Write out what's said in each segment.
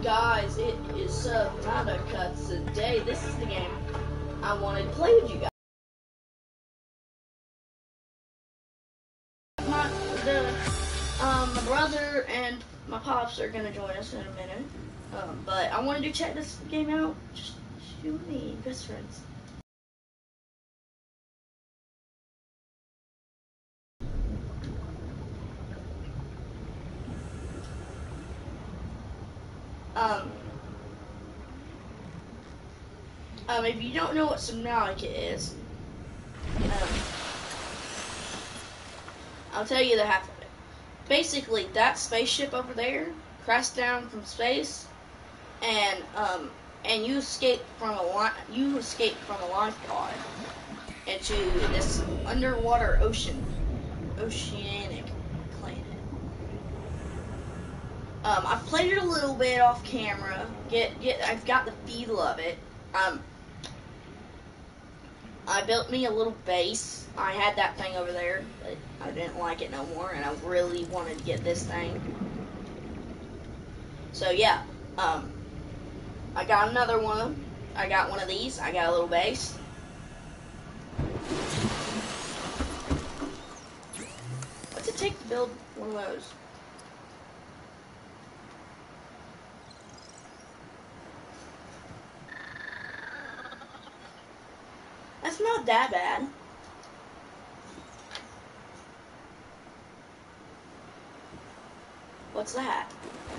guys? It is Subnautica Cuts today. This is the game I wanted to play with you guys. My brother and my pops are gonna join us in a minute. But I wanted to check this game out. Just you and me, best friends. If you don't know what Subnautica is, I'll tell you the half of it. Basically, that spaceship over there crashed down from space, and you escape from a life pod into this underwater oceanic planet. I've played it a little bit off camera. I've got the feel of it. I built me a little base. I had that thing over there, but I didn't like it no more, and I really wanted to get this thing. So yeah, I got another one. I got one of these. I got a little base. What's it take to build one of those? That's not that bad. What's that?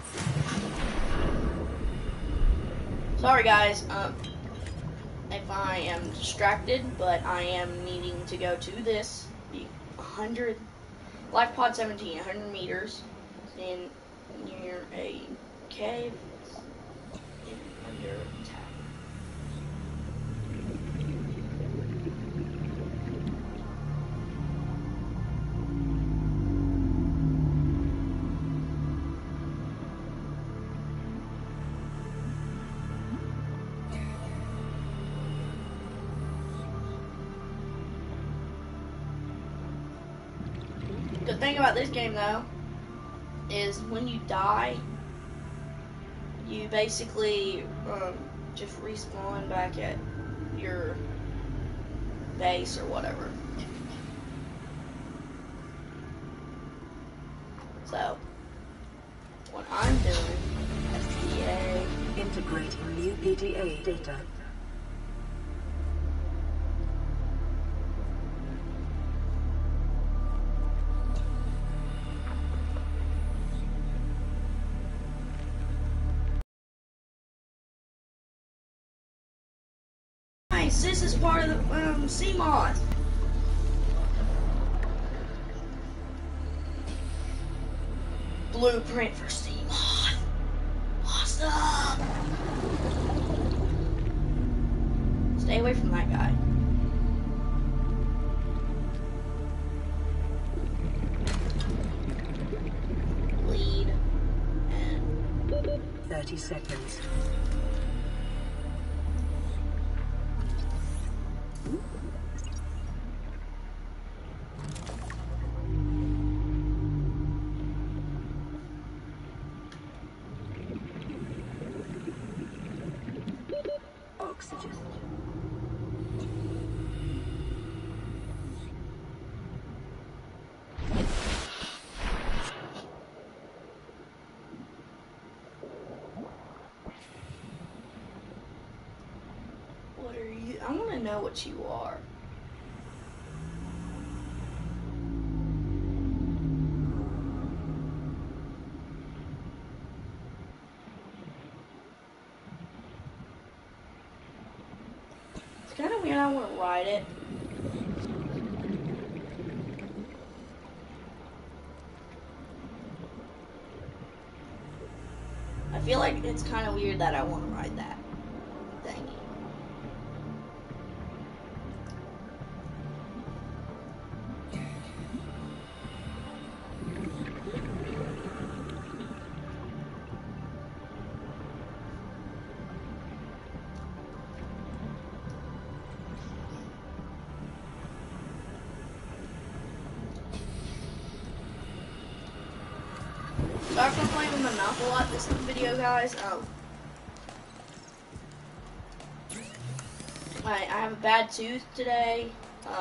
Sorry guys, if I am distracted, but I am needing to go to this 100 Life Pod 17, 100 meters near a cave under attack. The thing about this game, though, is when you die, you basically just respawn back at your base or whatever. So, what I'm doing, STA, integrating new PDA data. This is part of the CMOD. Blueprint for CMOD. Awesome. Stay away from that guy. Lead and 30 seconds. Oxygen. what are you? I want to know what you are. It's kind of weird. I want to ride it. I feel like it's kind of weird that I want to ride that thingy. Sorry for playing with my mouth a lot this video, guys. I have a bad tooth today.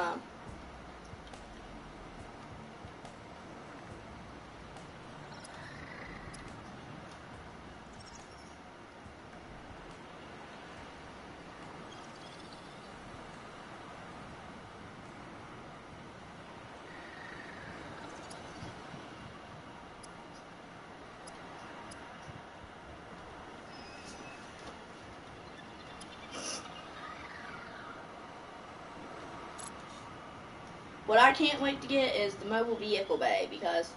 What I can't wait to get is the mobile vehicle bay because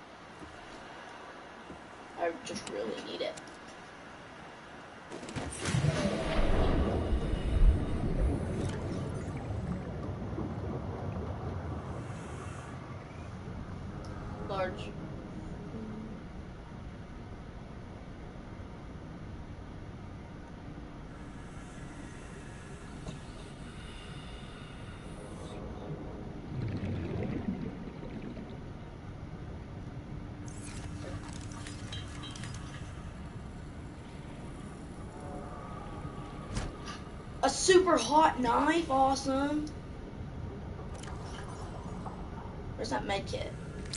I just really need it. Large. A super hot knife, awesome. Where's that med kit?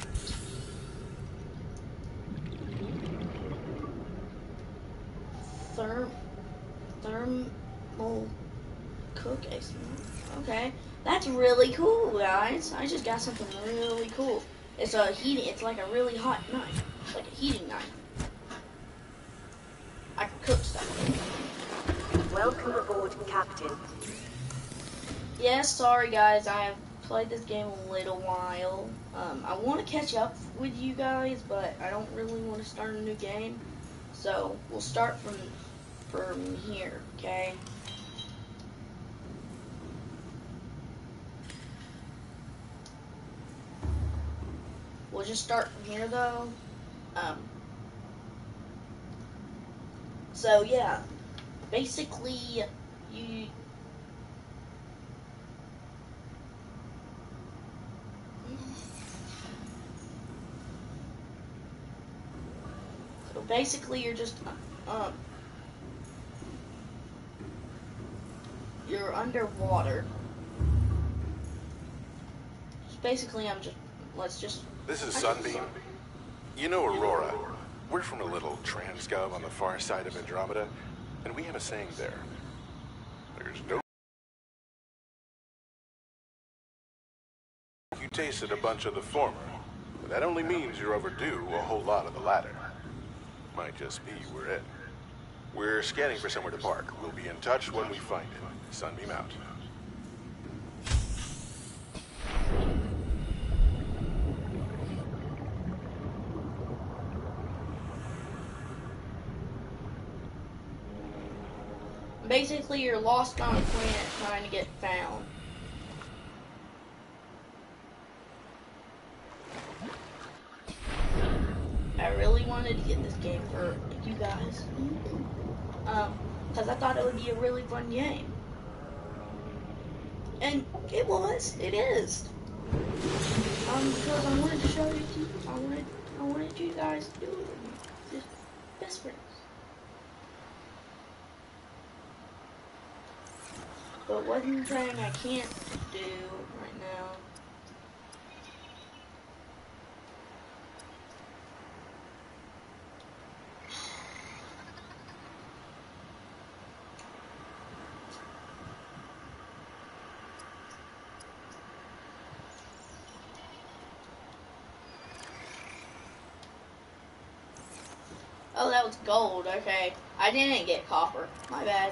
Thermal cook okay. That's really cool, guys. I just got something really cool. It's like a really hot knife. It's like a heating knife. I can cook stuff. Welcome aboard, Captain. Yes, sorry guys, I have played this game a little while. I want to catch up with you guys, but I don't really want to start a new game. So we'll start from here, okay? We'll just start from here though. So yeah, basically you you're just you're underwater. Basically, This is Sunbeam. You know Aurora. We're from a little Transgov on the far side of Andromeda, and we have a saying there. There's no... You tasted a bunch of the former, but that only means you're overdue a whole lot of the latter. Might just be we're in. We're scanning for somewhere to park. We'll be in touch when we find it. Sunbeam out. Basically, you're lost on a planet trying to get found. I really wanted to get this game for you guys. Because I thought it would be a really fun game. And it is. Because I wanted to show it to you. I wanted you guys to do it with me. Just best friends. But one thing I can't do right now. Oh, that was gold. Okay. I didn't get copper. My bad.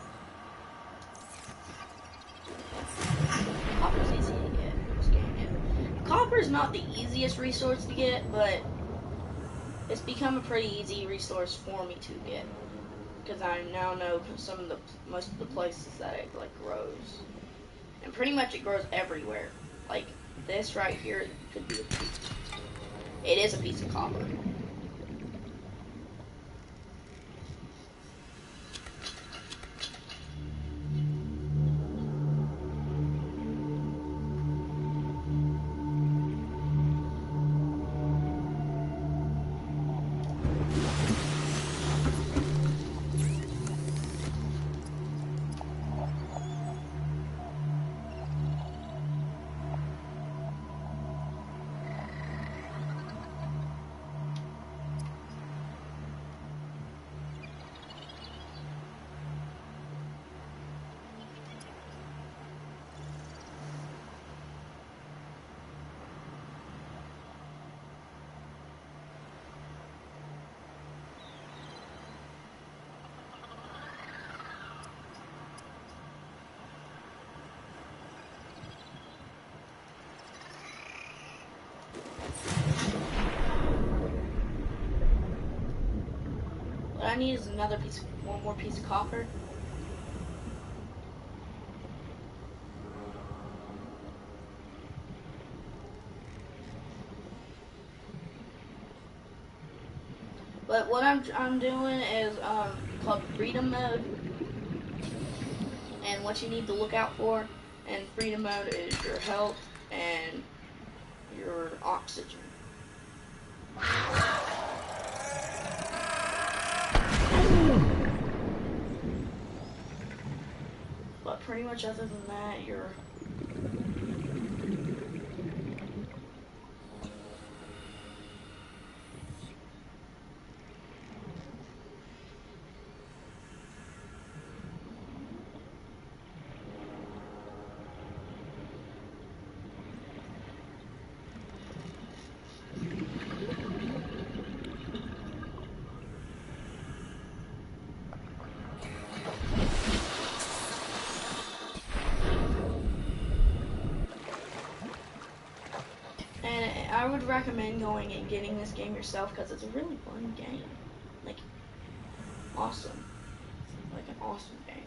Copper's easy to get. Just can't get. Copper's not the easiest resource to get, but it's become a pretty easy resource for me to get. Because I now know most of the places that it like grows. And pretty much it grows everywhere. Like this right here could be a piece. It is a piece of copper. What I need is one more piece of copper. But what I'm doing is called freedom mode, and what you need to look out for in freedom mode is your health and your oxygen. But pretty much other than that, you're I would recommend going and getting this game yourself because it's a really fun game. Like, awesome. Like an awesome game.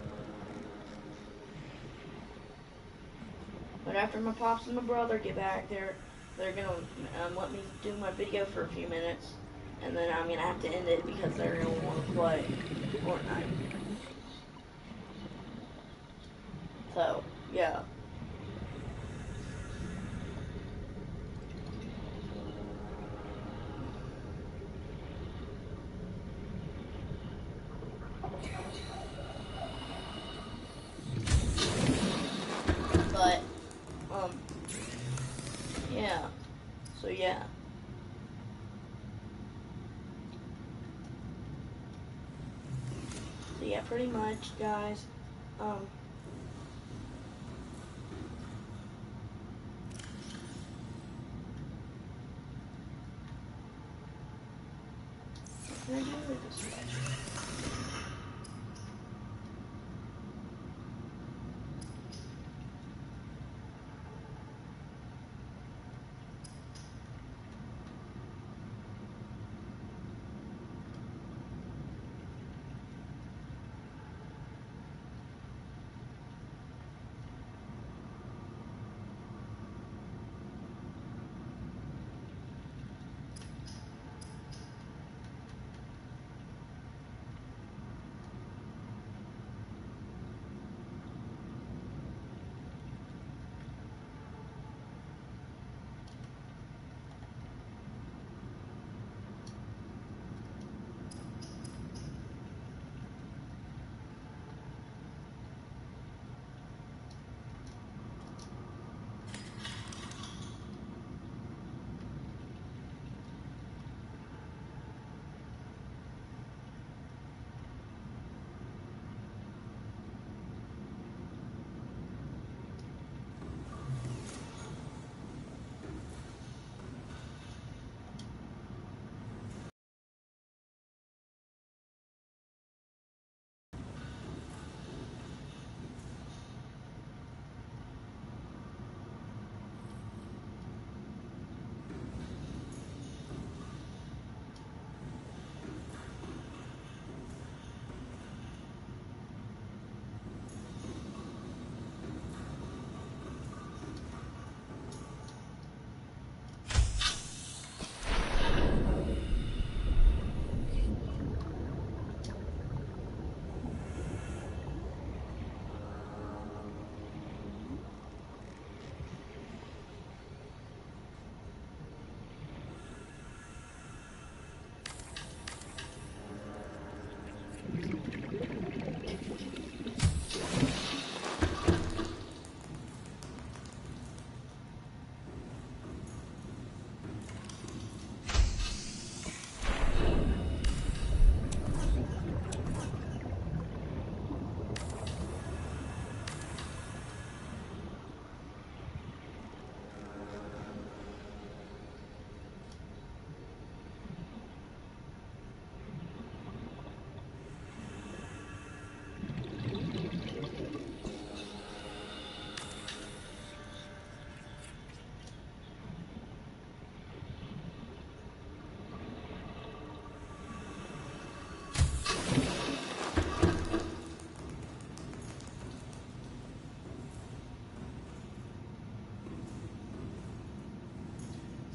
But after my pops and my brother get back, they're gonna let me do my video for a few minutes, and then I'm gonna have to end it because they're gonna want to play Fortnite. So, yeah. But, yeah. So, yeah. So, yeah, pretty much, guys. What can I do with this one?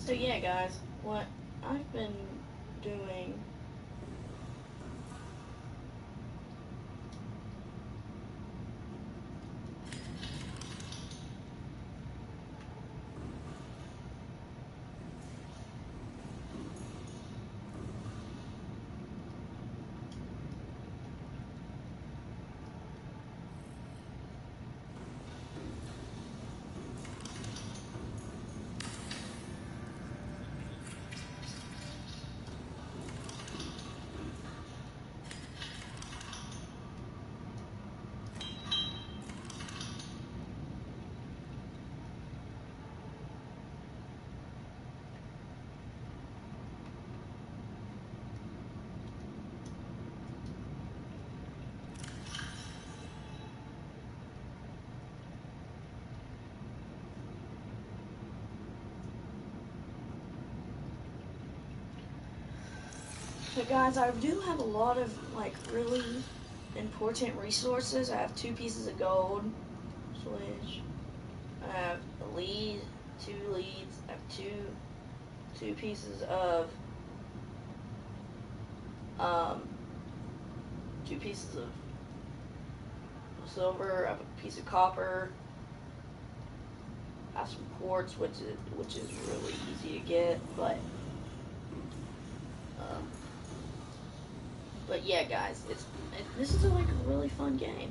So yeah, guys, what I've been doing. But guys, I do have a lot of like really important resources. I have 2 pieces of gold, switch. I have a lead, 2 leads. I have two pieces of 2 pieces of silver. I have a piece of copper. I have some quartz, which is really easy to get, but yeah, guys, this is like a really fun game,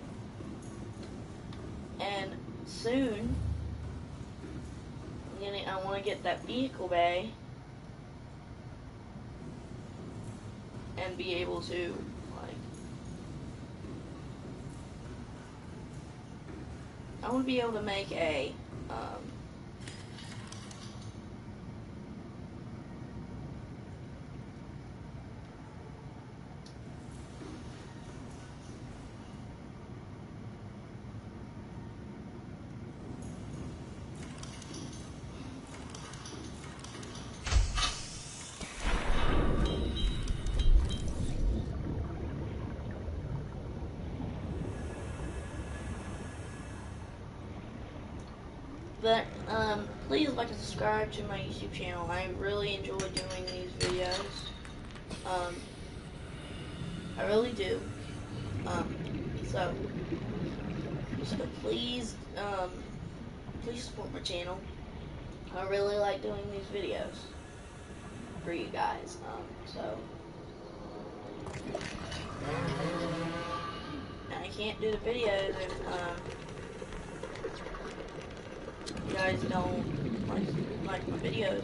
and soon I want to get that vehicle bay and be able to I want to be able to make a But, please like and subscribe to my YouTube channel. I really enjoy doing these videos. I really do. So please, please support my channel. I really like doing these videos for you guys. I can't do the videos if, you guys don't like my videos.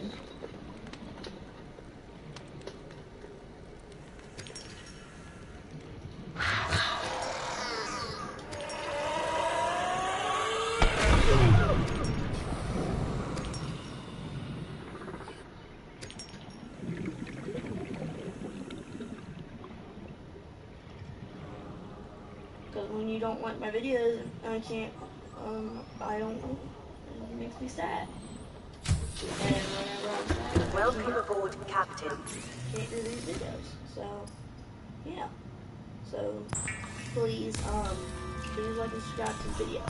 Because when you don't like my videos, I can't, I don't, it makes me sad. And whenever I'm sad, Welcome aboard, Captain. can't do these videos. So, yeah. So, please, please like and subscribe to the video.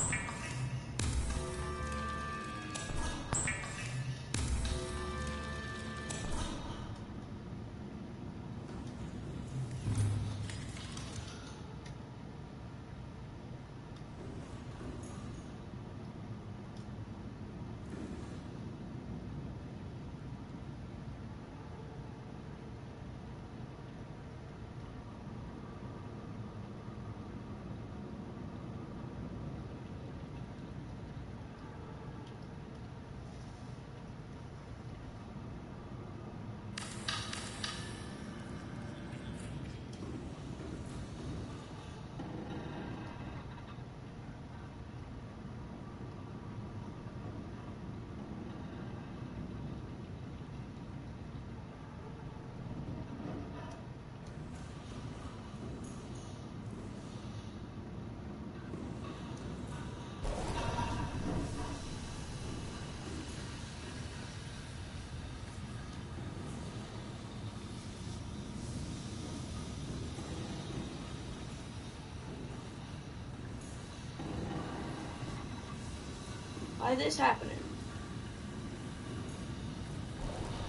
Why is this happening?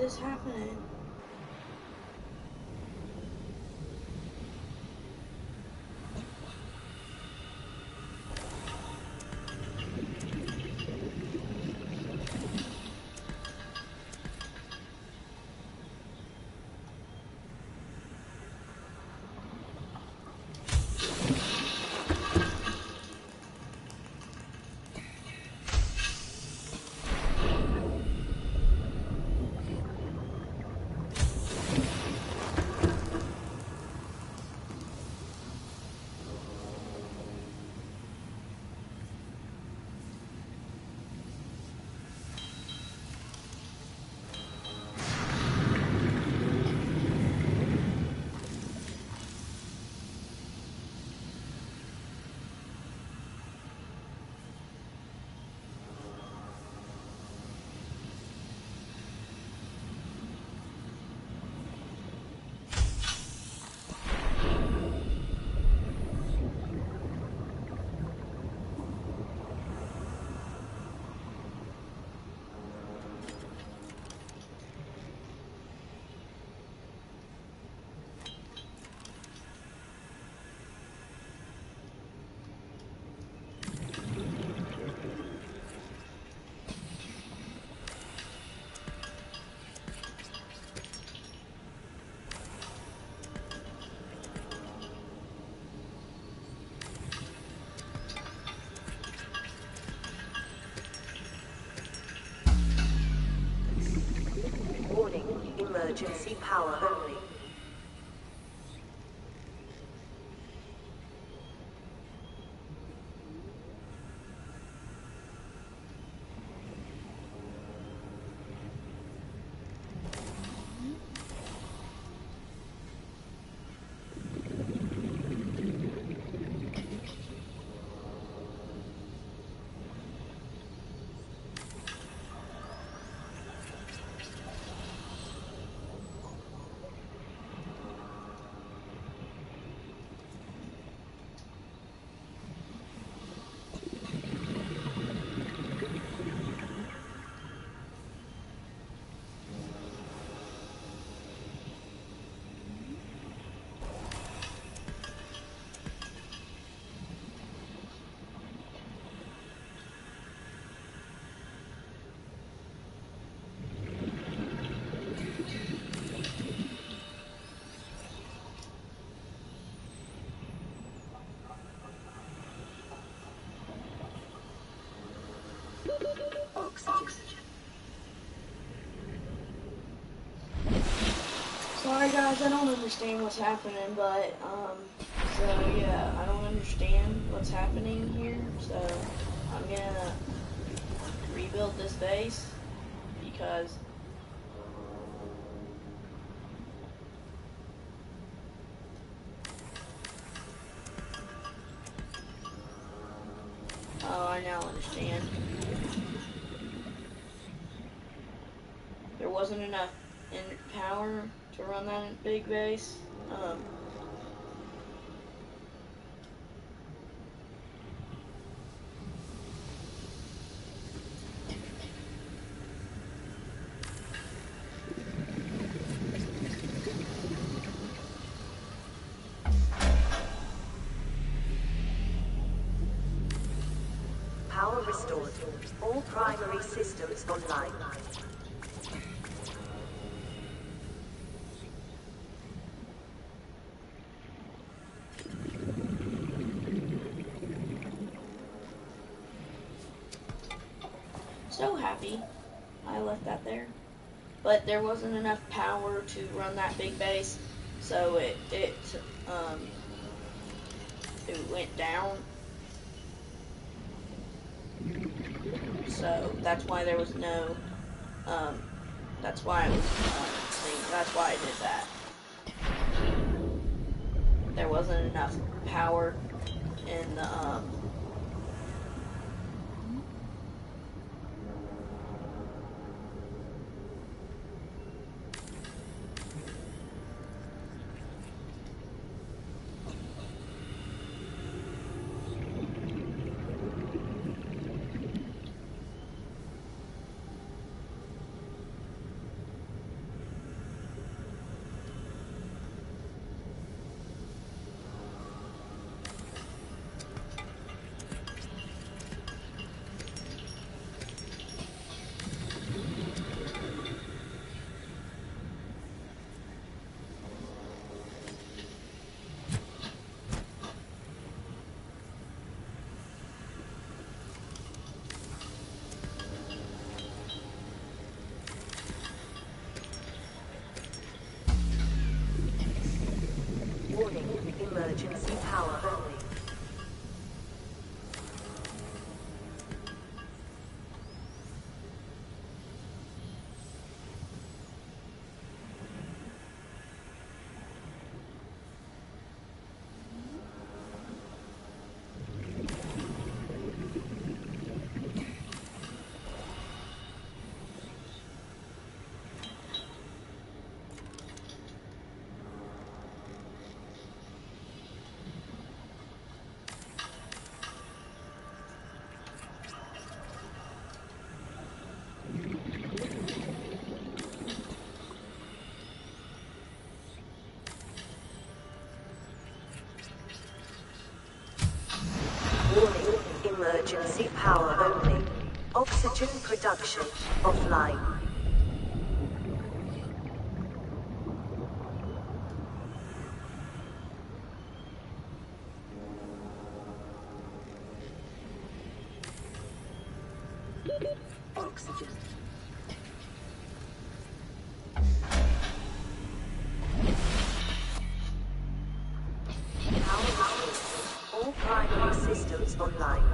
is happening? Warning, emergency power only. Oxygen. Sorry guys, I don't understand what's happening, but, so yeah, I don't understand what's happening here, so I'm gonna rebuild this base, because oh, I now understand. There wasn't enough power to run that big base. Power restored. All primary systems online. So happy I left that there. But there wasn't enough power to run that big base, so it went down. So that's why there was no, that's why it was, that's why I did that. There wasn't enough power in the, Emergency power only. Warning, emergency power only. Oxygen production offline. Oxygen. Power restored. All primary systems online.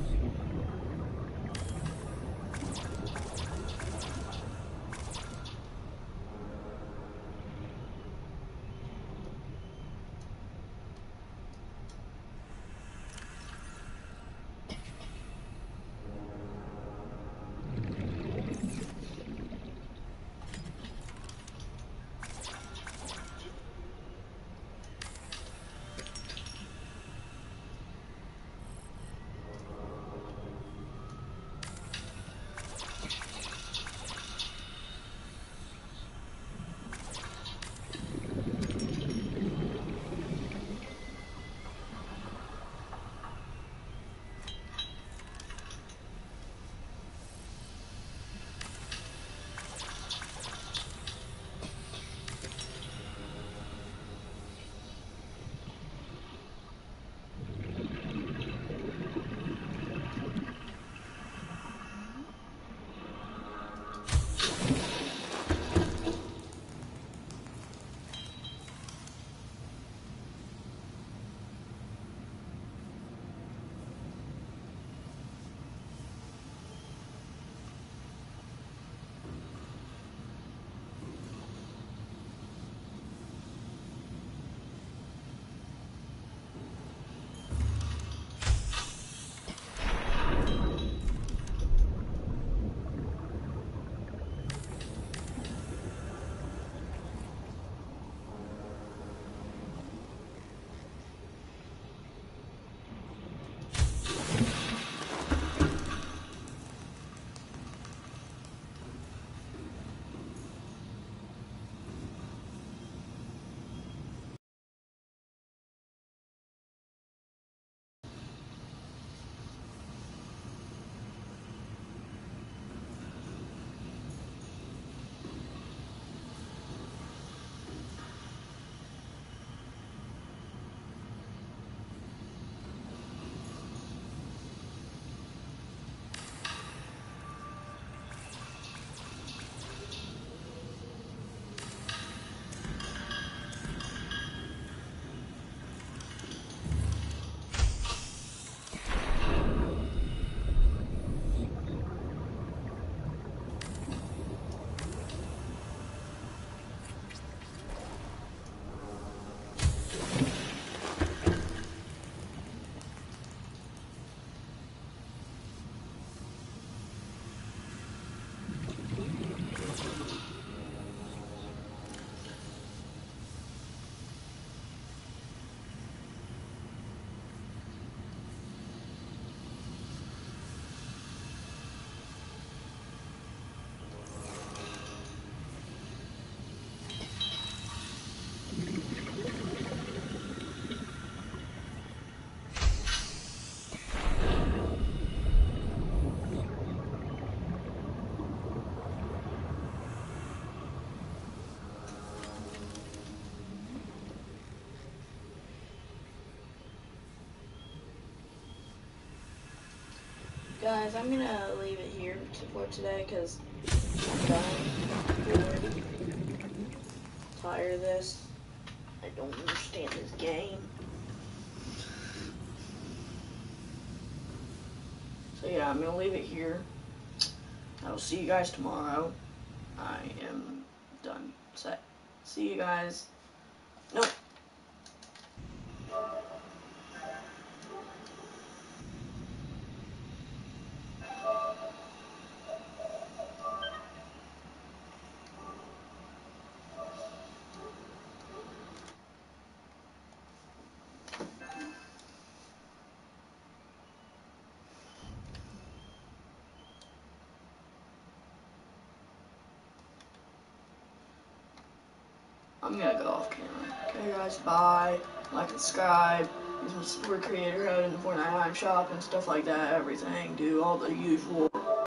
Guys, I'm gonna leave it here for today because I'm done. Bored. Tired of this. I don't understand this game. So yeah, I'm gonna leave it here. I will see you guys tomorrow. I am done. Set. See you guys. Nope. I'm gonna go off camera. Okay guys, bye. Like and subscribe. Use my support creator code in the Fortnite item shop and stuff like that. Everything. Do all the usual.